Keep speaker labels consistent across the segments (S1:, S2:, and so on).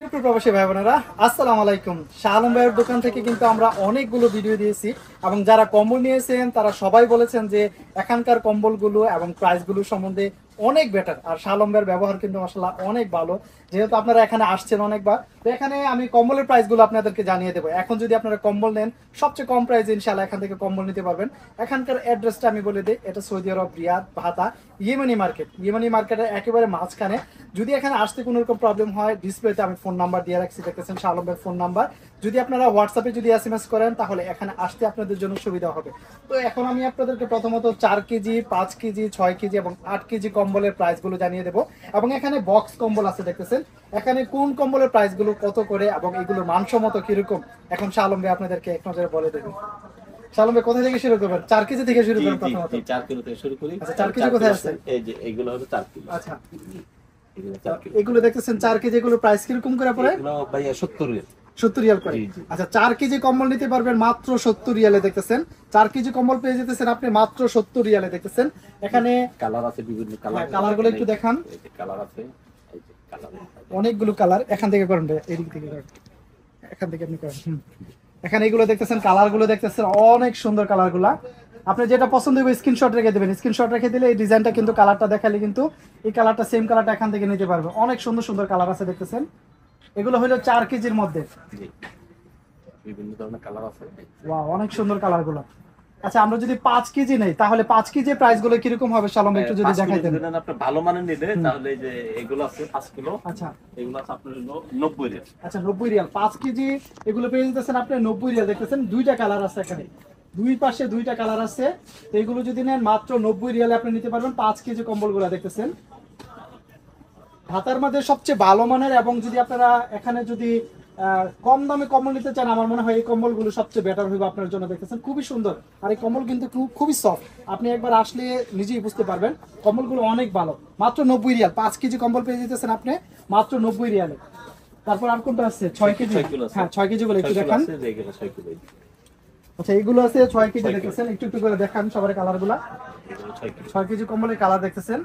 S1: প্রবাসী ভাই বোনেরা আসসালামু আলাইকুম। শাহ আলম ভাইয়ের দোকান থেকে কিন্তু আমরা অনেকগুলো ভিডিও দিয়েছি এবং যারা কম্বল নিয়েছেন তারা সবাই বলেছেন যে এখানকার কম্বলগুলো এবং প্রাইসগুলো সম্বন্ধে অনেক বেটার। আর শাহ আলম ভাইয়ের ব্যবহার কিন্তু মাশাআল্লাহ অনেক ভালো। যেহেতু আপনারা এখানে আসছেন অনেকবার, তো এখানে আমি কম্বলের প্রাইসগুলো আপনাদেরকে জানিয়ে দেবো। এখন যদি আপনারা কম্বল নেন সবচেয়ে কম প্রাইসে ইনশাআল্লাহ এখান থেকে কম্বল নিতে পারবেন। এখানকার অ্যাড্রেসটা আমি বলে দিই, এটা সৌদি আরব রিয়াদ ভাতা ইয়েমেনি মার্কেট। ইয়েমেনি মার্কেটের একেবারে মাঝখানে। যদি এখানে আসতে কোনো রকম প্রবলেম হয়, ডিসপ্লেতে আমি ফোন নাম্বার দিয়ে রাখছি, দেখতেছেন শাহ আলম ভাইয়ের ফোন নাম্বার। যদি আপনারা হোয়াটসঅ্যাপে যদি SMS করেন তাহলে এখানে আসতে আপনাদের জন্য সুবিধা হবে। তো এখন আমি আপনাদেরকে প্রথমত 4 কেজি, 5 কেজি, 6 কেজি এবং 8 কেজি কম্বলের প্রাইসগুলো জানিয়ে দেবো। এবং এখানে বক্স কম্বল আছে, দেখতেছেন এখানে কোন কম্বলের প্রাইসগুলো কত করে এবং এগুলোর মানসম্মত কিরকম এখন শাহ আলম ভাই আপনাদেরকে এক নজরে বলে দেবেন। শাহ আলম ভাই কোথা থেকে শুরু করবেন? 4 কেজি থেকে শুরু করুন প্রথমত।
S2: 4 কিলো থেকে শুরু করি।
S1: আচ্ছা, 4 কেজি কোথায় আছে?
S2: এই যে এগুলো হলো 4 কিলো।
S1: আচ্ছা, এগুলো দেখতেছেন 4 কেজি, এগুলো প্রাইস কিরকম করে পড়ে?
S2: এগুলো ভাইয়া 70 রিয়াল।
S1: 70 রিয়াল করে। আচ্ছা, 4 কেজি কম্বল নিতে পারবেন মাত্র 70 রিয়ালে। দেখতেছেন 4 কেজি কম্বল পেয়ে যেতেছেন আপনি মাত্র 70 রিয়ালে। দেখতেছেন এখানে
S2: কালার আছে, বিভিন্ন কালার।
S1: কালারগুলো একটু দেখান।
S2: এই যে কালার আছে, এই যে কালার
S1: অনেকগুলো কালার। এখান থেকে করেন, এদিক থেকে করেন, এখান থেকে আপনি করেন। এখানে এগুলো দেখতেছেন, কালারগুলো দেখতেছেন অনেক সুন্দর কালারগুলা। আপনি যেটা পছন্দ হবে স্ক্রিনশট রেখে দেবেন। স্ক্রিনশট রেখে দিলে এই ডিজাইনটা কিন্তু কালারটা দেখালে কিন্তু এই কালারটা সেম কালারটা এখান থেকে নিতে পারবে। অনেক সুন্দর সুন্দর কালার আছে, দেখতেছেন এগুলো হলো 4 কেজির মধ্যে।
S2: বিভিন্ন ধরনের কালার আছে।
S1: ওয়াও, অনেক সুন্দর কালারগুলো। আচ্ছা, আমরা যদি 5 কেজি নেই তাহলে 5 কেজি প্রাইসগুলো কিরকম হবে শালম একটু যদি দেখাই দেন।
S2: যদি আপনি ভালো মানের নিতে তাহলে এই যে এগুলো আছে 5 কিলো।
S1: আচ্ছা,
S2: এগুলো আছে আপনার 90 রিয়াল।
S1: আচ্ছা 90 রিয়াল 5 কেজি। এগুলো পেয়ে যেতেছেন আপনি 90 রিয়াল। দেখতেছেন দুইটা কালার আছে এখানে, দুই পাশে দুইটা কালার আছে। তো এগুলো যদি নেন মাত্র 90 রিয়ালে আপনি নিতে পারবেন 5 কেজি কম্বলগুলো। দেখতেছেন ঢাকার মধ্যে সবচেয়ে ভালো মানের। এবং যদি আপনারা এখানে যদি কম দামে কম্বল নিতে চান, আমার মনে হয় এই কম্বলগুলো সবচেয়ে বেটার হবে আপনার জন্য। দেখতেছেন খুবই সুন্দর, আর এই কম্বল কিন্তু খুবই সফট। আপনি একবার আসলে নিজেই বুঝতে পারবেন কম্বলগুলো অনেক ভালো। মাত্র 90 রিয়াল 5 কেজি কম্বল পেয়ে যেতেছেন আপনি মাত্র 90 রিয়ালে। তারপর আর কোনটা আছে? 6 কেজি। হ্যাঁ, 6 কেজি বলে একটু দেখান। আচ্ছা, এগুলো আছে 6 কেজি। দেখতেছেন একটু একটু করে দেখান সবার কালারগুলা। 6 কেজি কম্বলের কালার দেখতেছেন,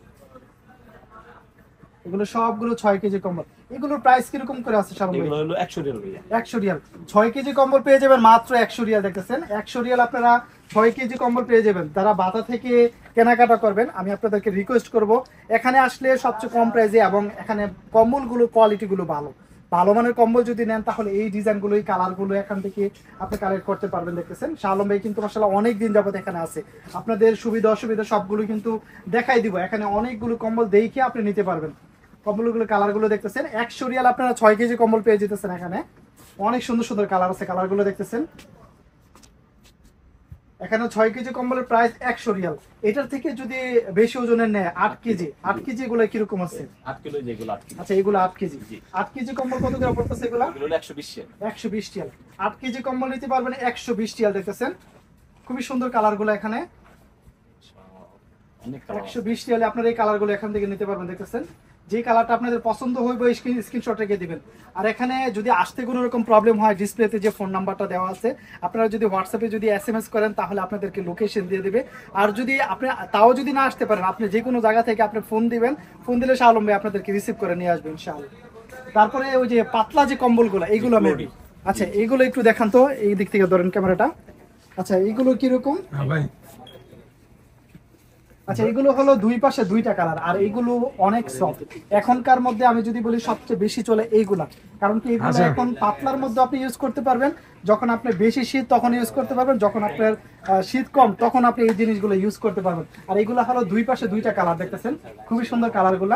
S1: এগুলো সবগুলো 6 কেজি কম্বল। এগুলোর প্রাইস কিরকম করে আছে?
S2: এগুলো হলো 100 রিয়াল ভাইয়া।
S1: 100 রিয়াল 6 কেজি কম্বল পেয়ে যাবেন মাত্র 100 রিয়াল। দেখতেছেন 100 রিয়াল আপনারা 6 কেজি কম্বল পেয়ে যাবেন। তারা বাতা থেকে কেনাকাটা করবেন, আমি আপনাদেরকে রিকোয়েস্ট করব এখানে আসলে সবচেয়ে কম প্রাইসে এবং এখানে কম্বলগুলো কোয়ালিটিগুলো ভালো। ভালো মানের কম্বল যদি নেন তাহলে এই ডিজাইনগুলো, এই কালারগুলো এখান থেকে আপনি কালেক্ট করতে পারবেন। দেখতেছেন শাহ আলম ভাই কিন্তু মাশাআল্লাহ অনেক দিন যাবত এখানে আছে। আপনাদের সুবিধা অসুবিধা সবগুলো কিন্তু দেখাই দিব। এখানে অনেকগুলো কম্বল দেখে আপনি নিতে পারবেন। কম্বলগুলো কালারগুলো দেখতেছেন 100 রিয়াল আপনারা 6 কেজি কম্বল পেয়ে যেতেছেন। এখানে অনেক সুন্দর সুন্দর কালার আছে, কালারগুলো দেখতেছেন। এখানে 6 কেজি কম্বলের প্রাইস 100 রিয়াল। এটার থেকে যদি বেশি ওজনের নেয় 8 কেজি, 8 কেজি এগুলো কিরকম আছে?
S2: 8 কিলো যেগুলো 8 কিলো।
S1: আচ্ছা, এগুলো 8 কেজি। 8 কেজি কম্বল কত করে পড়তেছে এগুলো?
S2: এগুলো 120 রিয়াল।
S1: 120 রিয়াল 8 কেজি কম্বল নিতে পারবেন 120 রিয়াল। দেখতেছেন খুবই সুন্দর কালারগুলো এখানে।
S2: অনেক কালার
S1: 120 রিয়ালে আপনারা এই কালারগুলো এখান থেকে নিতে পারবেন। দেখতেছেন যে কালারটা আপনাদের পছন্দ হইবে স্ক্রিনশট রেখে দিবেন। আর এখানে যদি আসতে কোনো রকম প্রবলেম হয়, ডিসপ্লেতে যে ফোন নাম্বারটা দেওয়া আছে, আপনারা যদি হোয়াটসঅ্যাপে যদি SMS করেন তাহলে আপনাদেরকে লোকেশন দিয়ে দেবে। আর যদি আপনি তাও যদি না আসতে পারেন, আপনি যে কোনো জায়গা থেকে আপনি ফোন দিবেন, ফোন দিলে শাহ আলম ভাই আপনাদেরকে রিসিভ করে নিয়ে আসবেন ইনশাআল্লাহ। তারপরে ওই যে পাতলা যে কম্বলগুলো এইগুলো মেবি। আচ্ছা, এইগুলো একটু দেখান তো, এই দিক থেকে ধরেন ক্যামেরাটা। আচ্ছা, এইগুলো কিরকম? ভাই আচ্ছা, এগুলো হলো দুই পাশে দুইটা কালার, আর এইগুলো অনেক সফট। এখনকার মধ্যে আমি যদি বলি সবচেয়ে বেশি চলে এইগুলা, কারণ কি এইগুলো এখন পাতলার মধ্যে আপনি ইউজ করতে পারবেন। যখন আপনি বেশি শীত তখন ইউজ করতে পারবেন, যখন আপনার শীত কম তখন আপনি এই জিনিসগুলো ইউজ করতে পারবেন। আর এইগুলা হলো দুই পাশে দুইটা কালার। দেখতেছেন খুবই সুন্দর কালারগুলা।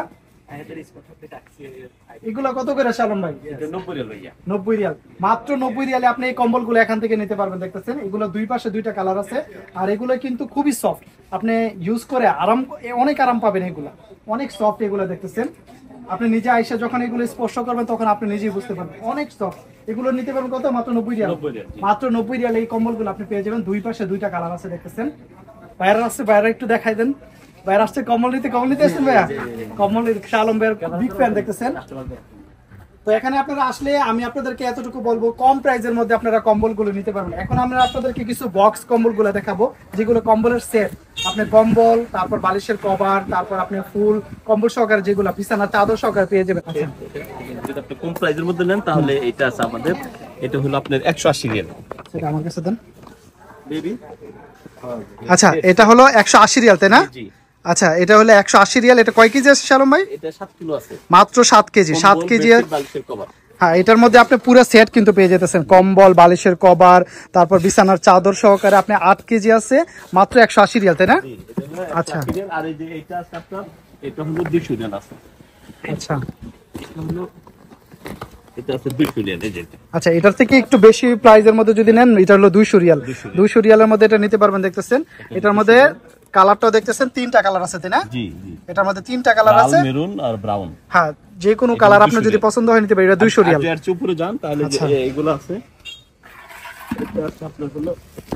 S1: এগুলো কত করে শালম ভাই?
S2: 90 রিয়াল ভাইয়া।
S1: 90 রিয়াল মাত্র 90 রিয়ালে আপনি এই কম্বলগুলো এখান থেকে নিতে পারবেন। দেখতেছেন এগুলো দুই পাশে দুইটা কালার আছে, আর এগুলো কিন্তু খুবই সফট। আপনি ইউজ করে অনেক আরাম পাবেন। এগুলো অনেক সফট এগুলো। দেখতেছেন আপনি নিজে আইসা যখন এগুলো স্পর্শ করবেন তখন আপনি নিজেই বুঝতে পারবেন অনেক সফট। এগুলো নিতে পারবেন কত? মাত্র 90 রিয়াল। মাত্র 90 রিয়াল এই কম্বলগুলো আপনি পেয়ে যাবেন। দুই পাশে দুইটা কালার আছে। দেখতেছেন বাইরে আসছে, বাইরে একটু দেখাই দেন। বাইরে আসছে কম্বল নিতে আসছেন ভাইয়া? কম্বল শাহ আলম ভাইয়ের বিগ ফ্যান। দেখতেছেন তো এখানে আপনারা আসলে আমি আপনাদেরকে এতটুকু বলবো, কম প্রাইসের মধ্যে আপনারা কম্বলগুলো নিতে পারবেন। এখন আমরা আপনাদেরকে কিছু বক্স কম্বলগুলো দেখাবো, যেগুলো কম্বলের সেট। আপনি কম্বল, তারপর বালিশের কভার, তারপর আপনি ফুল কম্বল সহকারে যেগুলো বিছানা চাদর সহকারে পেয়ে যাবেন।
S2: যদি আপনি কম প্রাইজের মধ্যে নেন তাহলে এটা আছে আমাদের, এটা হলো আপনার 180 রিয়াল।
S1: সেটা আমার কাছে দেন।
S2: বেবি
S1: আচ্ছা, এটা হলো 180 রিয়াল, তাই না?
S2: জি,
S1: আচ্ছা, এটা হলো 180 রিয়াল। এটা কয় কেজি আছে শালম ভাই?
S2: এটা 7 কিলো আছে,
S1: মাত্র 7 কেজি। 7 কেজি।
S2: বালিশের কভার।
S1: হ্যাঁ, এটার মধ্যে আপনি পুরো সেট কিন্তু পেয়ে যেতেছেন, কম্বল, বালিশের কভার, তারপর বিছানার চাদর সহকারে। আপনি 8 কেজি আছে, মাত্র 180 রিয়াল, তাই না?
S2: জি, এটা হলো
S1: আচ্ছা।
S2: 180 রিয়াল। আর এই যে এটা আছে আপনার, এটা হলো 200 রিয়াল আছে।
S1: আচ্ছা
S2: এটা হলো, এটা আছে 200 রিয়াল। এই যে এটা।
S1: আচ্ছা, এটার থেকে একটু বেশি প্রাইজের মধ্যে যদি নেন, এটা হলো 200 রিয়াল। 200 রিয়ালের মধ্যে এটা নিতে পারবেন। দেখতেছেন এটার মধ্যে কালারটাও দেখতেছেন, 3টা কালার আছে, তাই না?
S2: জি জি,
S1: এটার মধ্যে 3টা কালার
S2: লাল,
S1: আছে।
S2: মেরুন আর ব্রাউন।
S1: হ্যাঁ, যে কোনো কালার আপনার যদি পছন্দ হয় নিতে পারেন। এটা 200 রিয়াল।
S2: আর উপরে যান তাহলে যে
S1: আচ্ছা।
S2: এগুলো আছে, এটা আছে আপনার হলো,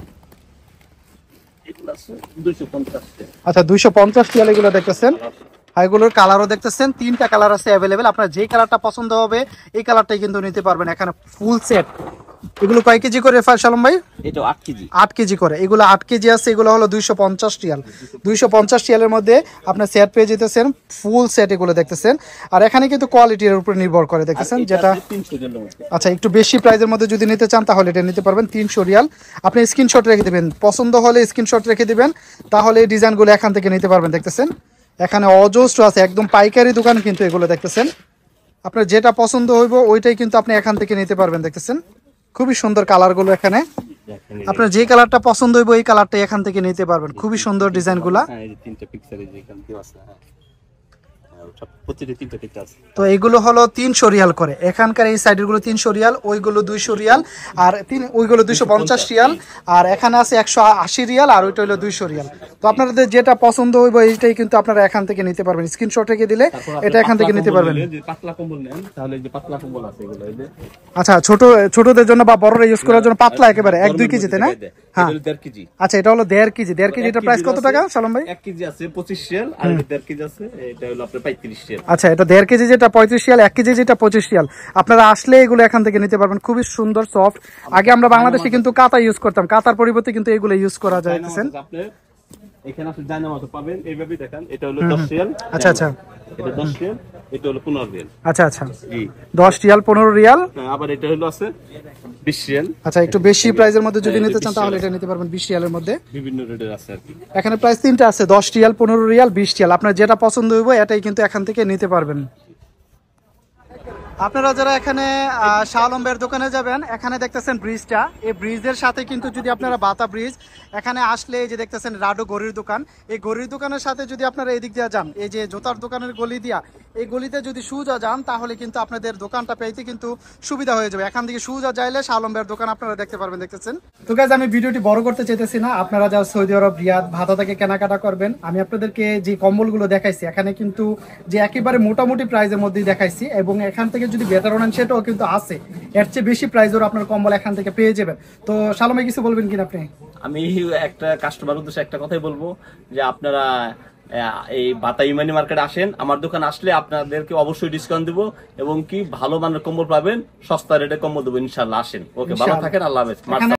S2: এগুলো আছে 250 টাকা।
S1: আচ্ছা, 250 রিয়াল এগুলো দেখতেছেন। আর এগুলোর কালারও দেখতেছেন, 3টা কালার আছে অ্যাভেলেবেল। আপনার যে কালারটা পছন্দ হবে এই কালারটাই কিন্তু নিতে পারবেন। এখানে ফুল সেট। এগুলো কয় কেজি করে শালম ভাই?
S2: এটা 8 কেজি।
S1: 8 কেজি করে। এগুলো 8 কেজি আছে। এগুলো হলো 250 রিয়াল। 250 রিয়ালের মধ্যে আপনার সেট পেয়ে যেতেছেন, ফুল সেট এগুলো দেখতেছেন। আর এখানে কিন্তু কোয়ালিটির উপর নির্ভর করে, দেখতেছেন যেটা।
S2: 300 রিয়ালের মধ্যে।
S1: আচ্ছা, একটু বেশি প্রাইজের মধ্যে যদি নিতে চান তাহলে এটা নিতে পারবেন 300 রিয়াল। আপনি স্ক্রিনশট রেখে দিবেন, পছন্দ হলে স্ক্রিনশট রেখে দিবেন, তাহলে এই ডিজাইনগুলো এখান থেকে নিতে পারবেন। দেখতেছেন এখানে অজস্র আছে, একদম পাইকারি দোকান কিন্তু এগুলো। দেখতেছেন আপনার যেটা পছন্দ হইব ওইটাই কিন্তু আপনি এখান থেকে নিতে পারবেন। দেখতেছেন খুবই সুন্দর কালারগুলো এখানে। আপনার যে কালারটা পছন্দ হইব এই কালারটাই এখান থেকে নিতে পারবেন। খুবই সুন্দর ডিজাইনগুলো।
S2: হ্যাঁ, এই যে 3টা পিকচার এই যে এখান দিয়ে আছে। হ্যাঁ, সব প্রতিটা 3টা পিকচার আছে।
S1: তো এগুলো হলো 300 রিয়াল করে। এখানকার এই সাইডের গুলো 300 রিয়াল, ওইগুলো 200 রিয়াল, আর ওইগুলো 250 রিয়াল, আর এখানে আছে 180 রিয়াল, আর ওইটা হলো 200 রিয়াল। তো আপনাদের যেটা পছন্দ হইব এইটাই কিন্তু আপনারা এখান থেকে নিতে পারবেন। স্ক্রিনশট রেখে দিলে এটা এখান থেকে নিতে পারবেন।
S2: যদি পাতলা কম্বল নেন তাহলে এই যে পাতলা কম্বল আছে এগুলো, এই যে
S1: আচ্ছা, ছোটদের জন্য বা বড়রা ইউজ করার জন্য পাতলা একেবারে 1-2 কেজি, তাই না? হ্যাঁ।
S2: 1.5 কেজি।
S1: আচ্ছা, এটা হলো 1.5 কেজি। 1.5 কেজি এটার প্রাইস কত টাকা শালম ভাই?
S2: 1 কেজি আছে 25 রিয়াল, আর 1.5 কেজি আছে এটা হলো আপনার 35 রিয়াল।
S1: আচ্ছা, এটা 1.5 কেজি যেটা 35 রিয়াল, 1 কেজি যেটা 25 রিয়াল। আপনারা আসলে এগুলো এখান থেকে নিতে পারবেন। খুবই সুন্দর সফট। আগে আমরা বাংলাদেশে কিন্তু কাঁথা ইউজ করতাম, কাঁথার পরিবর্তে কিন্তু এগুলো ইউজ করা যাইতেছেন।
S2: আপনি এখানে আপনি ডায়নামাস পাবেন, এইভাবে দেখেন। এটা হলো 10 রিয়াল।
S1: আচ্ছা আচ্ছা
S2: এটা 10 রিয়াল, এটা হলো 15 রিয়াল।
S1: আচ্ছা আচ্ছা,
S2: জি,
S1: 10 রিয়াল 15 রিয়াল।
S2: আবার এটা হলো আছে 20 রিয়াল।
S1: আচ্ছা, একটু বেশি প্রাইসের মধ্যে যদি নিতে চান তাহলে এটা নিতে পারবেন 20 রিয়ালের মধ্যে।
S2: বিভিন্ন রেটের আছে আর কি।
S1: এখানে প্রাইস 3টা আছে, 10 রিয়াল, 15 রিয়াল, 20 রিয়াল। আপনার যেটা পছন্দ হইব এটাই কিন্তু এখান থেকে নিতে পারবেন। আপনারা যারা এখানে শাহ আলম ভাইয়ের দোকানে যাবেন, এখানে দেখতেছেন ব্রিজটা, এই ব্রিজের সাথে কিন্তু যদি আপনারা বাতা ব্রিজ এখানে আসলে এই যে দেখতেছেন রাডো গড়ির দোকান, এই গড়ির দোকানের সাথে যদি আপনারা এই দিক দিয়ে যান, এই যে জুতার দোকানের গলি দিয়া, এই গলিতে যদি সুজা যান তাহলে কিন্তু আপনাদের দোকানটা পেতে কিন্তু সুবিধা হয়ে যাবে। এখান থেকে সুজা যাইলে শাহ আলম ভাইয়ের দোকান আপনারা দেখতে পারবেন। দেখতেছেন তো গাইস, আমি ভিডিওটি বড় করতে চাইতেছি না। আপনারা যারা সৌদি আরব রিয়াদ ভাতা থেকে কেনাকাটা করবেন, আমি আপনাদেরকে যে কম্বলগুলো দেখাইছি এখানে কিন্তু যে একেবারে মোটামুটি প্রাইজের মধ্যেই দেখাইছি, এবং এখান থেকে যদি বেটার নেন সেটাও কিন্তু আছে। এর চেয়ে বেশি প্রাইজের আপনার কম্বল এখান থেকে পেয়ে যাবেন। তো শালমে কিছু বলবেন কিনা আপনি?
S2: আমি একটা কাস্টমার উদ্দেশ্যে একটা কথাই বলবো, যে আপনারা এই বাতা ইমানি মার্কেটে আসেন, আমার দোকান আসলে আপনাদেরকে অবশ্যই ডিসকাউন্ট দিব, এবং কি ভালো মানের কম্বল পাবেন, সস্তা রেটে কম্বল দেবো ইনশাল্লাহ। আসেন। ওকে, ভালো থাকেন, আল্লাহ হাফেজ।